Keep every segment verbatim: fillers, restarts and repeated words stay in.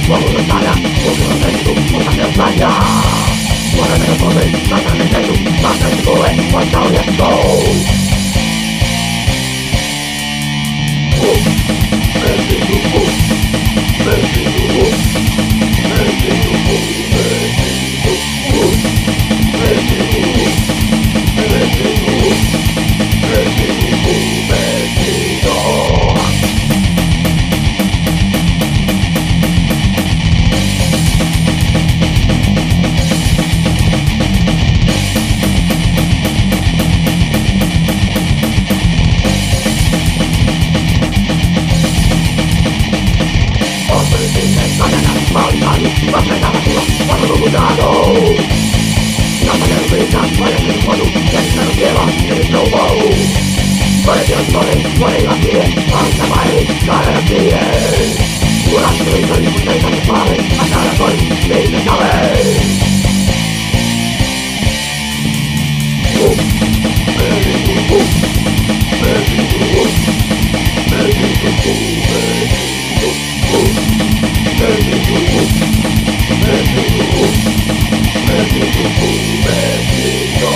poluludog stanja, skučenome mesdžidu, usamljeno klanja. Povremeno pogled, baca medresu, baca ostao je to. Mesdžidu, mesdžidu, mesdžidu, mesdžidu, mesdžidu, mesdžidu, mesdžidu. Moje vaktije, sehari, vaktije. Kur'anski listovi, nekakve slave, a sada koji svi ne znale. Mesdžidu, mesdžidu, mesdžidu, mesdžidu, mesdžidu, mesdžidu, mesdžidu.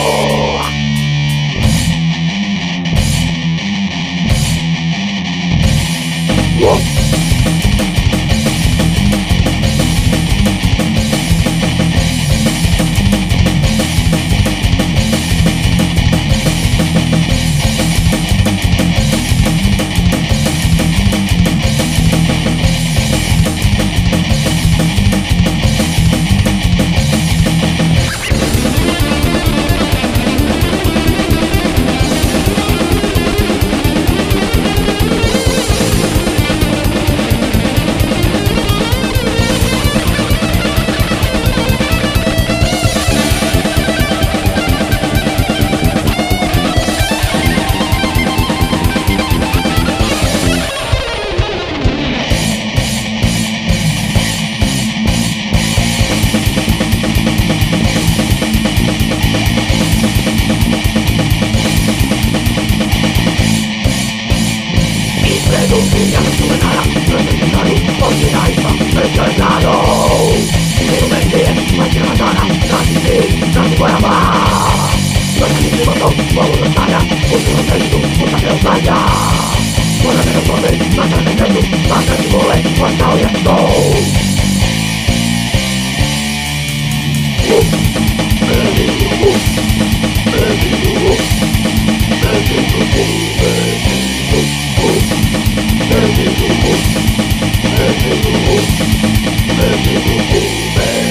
Whoa. Ispred ugrijanog sulenara, raznim serdžadu, Ramazana, raznim bojama. Dosadnim životom, poluludog stanja, skučenome mesdžidu, usamljeno klanja. Povremeno pogled, baca medresu, baca ostao je to. Mesdžidu, mesdžidu, mesdžidu, mesdžidu, mesdžidu, mesdžidu, mesdžidu, mesdžidu.